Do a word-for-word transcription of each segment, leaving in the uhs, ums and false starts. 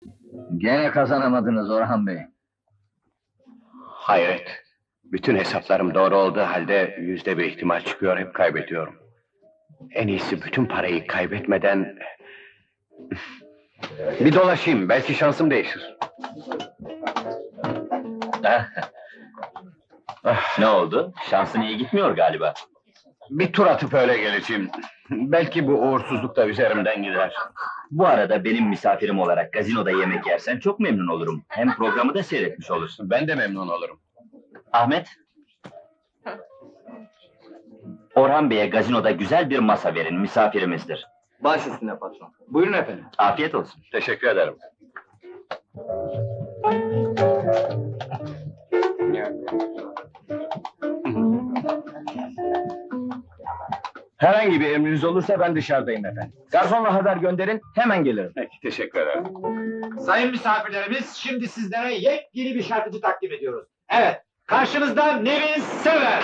Gene kazanamadınız Orhan Bey. Hayret! Bütün hesaplarım doğru olduğu halde yüzde bir ihtimal çıkıyor, hep kaybediyorum. En iyisi bütün parayı kaybetmeden... Bir dolaşayım, belki şansım değişir. Ne oldu? Şansın iyi gitmiyor galiba. Bir tur atıp öyle geleceğim. Belki bu uğursuzluk da üzerimden gider. Bu arada benim misafirim olarak gazinoda yemek yersen çok memnun olurum. Hem programı da seyretmiş olursun. Ben de memnun olurum. Ahmet. Orhan Bey'e gazinoda güzel bir masa verin, misafirimizdir. Baş üstüne patron. Buyurun efendim. Afiyet olsun. Teşekkür ederim. Herhangi bir emriniz olursa ben dışarıdayım efendim. Garsonla haber gönderin, hemen gelirim. Peki, teşekkür ederim. Sayın misafirlerimiz, şimdi sizlere yepyeni bir şarkıcı takdim ediyoruz. Evet, karşınızda Nevin Sever.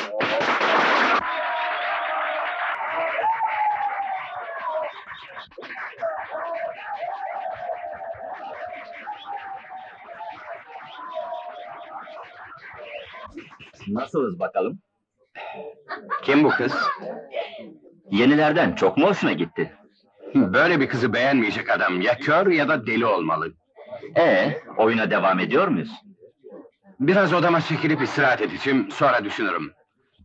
Nasılız bakalım? Kim bu kız? Yenilerden çok mu hoşuna gitti? Böyle bir kızı beğenmeyecek adam ya kör ya da deli olmalı. Ee, oyuna devam ediyor muyuz? Biraz odama çekilip istirahat edeceğim, sonra düşünürüm.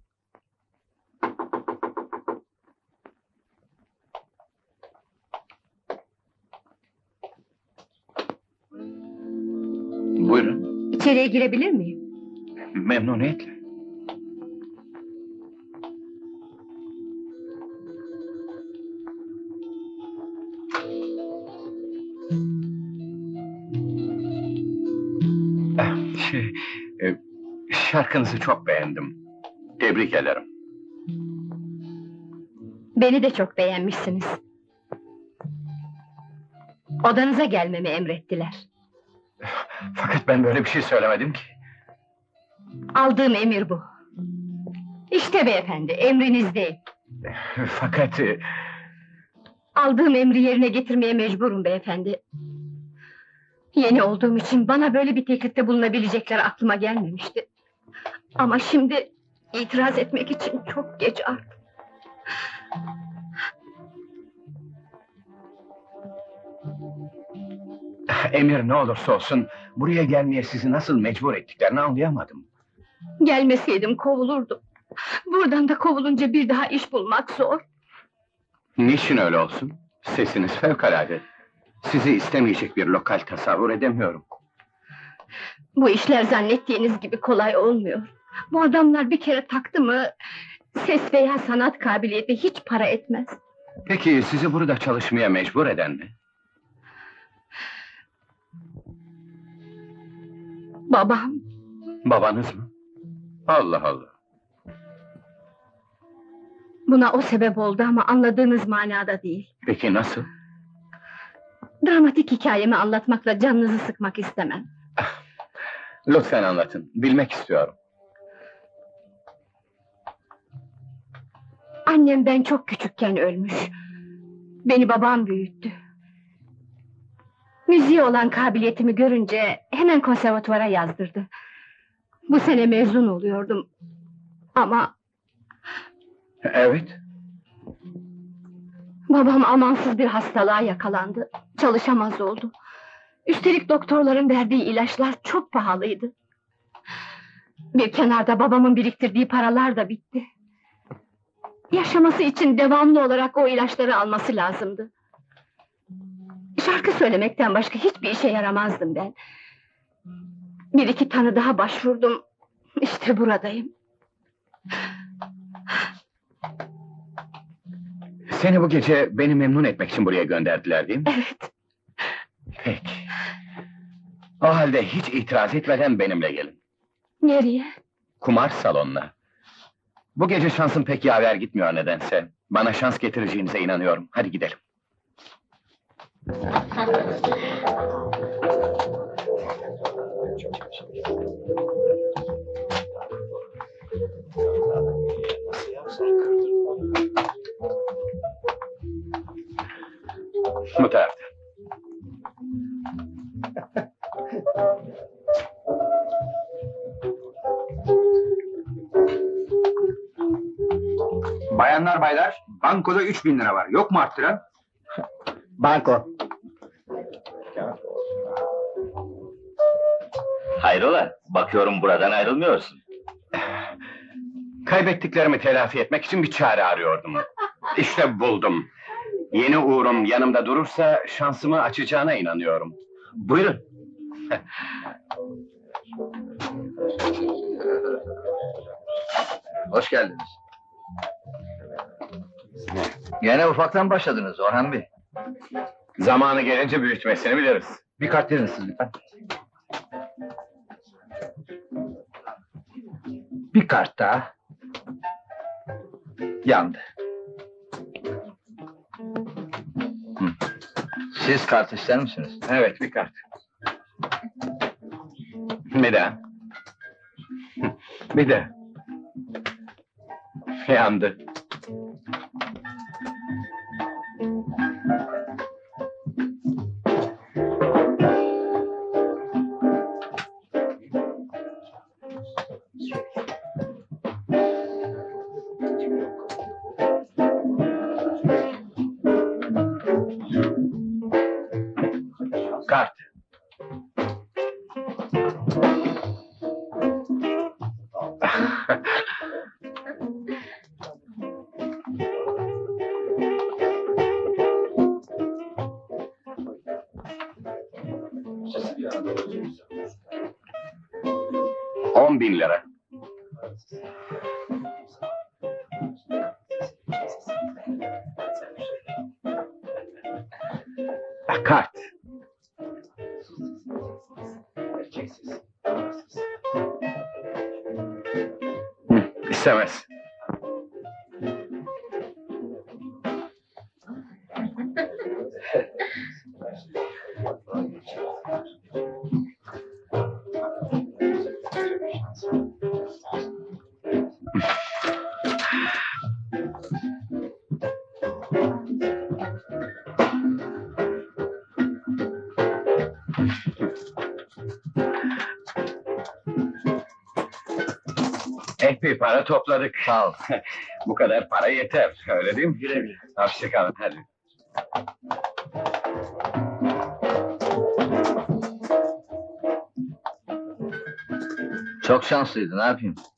Buyurun. İçeriye girebilir miyim? Memnuniyetle. Şey, e, şarkınızı çok beğendim. Tebrik ederim. Beni de çok beğenmişsiniz. Odanıza gelmemi emrettiler. Fakat ben böyle bir şey söylemedim ki. Aldığım emir bu. İşte beyefendi, emrinizdeyim. Fakat... e, Aldığım emri yerine getirmeye mecburum beyefendi. Yeni olduğum için bana böyle bir teklifte bulunabilecekler aklıma gelmemişti. Ama şimdi itiraz etmek için çok geç artık. Emir ne olursa olsun, buraya gelmeye sizi nasıl mecbur ettiklerini anlayamadım. Gelmeseydim kovulurdum. Buradan da kovulunca bir daha iş bulmak zor. Niçin öyle olsun? Sesiniz fevkalade. Sizi istemeyecek bir lokal tasavvur edemiyorum. Bu işler zannettiğiniz gibi kolay olmuyor. Bu adamlar bir kere taktı mı... ses veya sanat kabiliyeti hiç para etmez. Peki sizi burada çalışmaya mecbur eden ne? Babam, Babanız mı? Allah Allah. buna o sebep oldu ama anladığınız manada değil. Peki nasıl? Dramatik hikayemi anlatmakla canınızı sıkmak istemem. Lütfen anlatın, bilmek istiyorum. Annem ben çok küçükken ölmüş. Beni babam büyüttü. Müziğe olan kabiliyetimi görünce hemen konservatuvara yazdırdı. Bu sene mezun oluyordum. Ama Evet. babam amansız bir hastalığa yakalandı. Çalışamaz oldu. Üstelik doktorların verdiği ilaçlar çok pahalıydı. Bir kenarda babamın biriktirdiği paralar da bitti. Yaşaması için devamlı olarak o ilaçları alması lazımdı. Şarkı söylemekten başka hiçbir işe yaramazdım ben. Bir iki tane daha başvurdum. İşte buradayım. Seni bu gece beni memnun etmek için buraya gönderdiler değil mi? Evet. Peki. O halde hiç itiraz etmeden benimle gelin. Nereye? Kumar salonuna. Bu gece şansım pek yaver gitmiyor nedense. Bana şans getireceğinize inanıyorum. Hadi gidelim. Bu tarafta. Bayanlar baylar, bankoda üç bin lira var. Yok mu arttıran? Banko. Hayrola? Bakıyorum buradan ayrılmıyorsun. Kaybettiklerimi telafi etmek için bir çare arıyordum. İşte buldum. Yeni uğurum yanımda durursa şansımı açacağına inanıyorum. Buyurun. Hoş geldiniz. Gene ufaktan başladınız Orhan Bey. Zamanı gelince büyütmesini biliriz. Bir kart verin siz lütfen. Bir kart daha. Yandı. Hı. Siz kart ister misiniz? Evet, bir kart. Bir daha. Bir de. Yandı. Kart. On bin lira. Kart. Hı, istemez. Epey para topladık. Sağ ol. Bu kadar para yeter, öyle değil mi? Güle güle. Hoşça kalın, hadi. Çok şanslıydı, ne yapayım?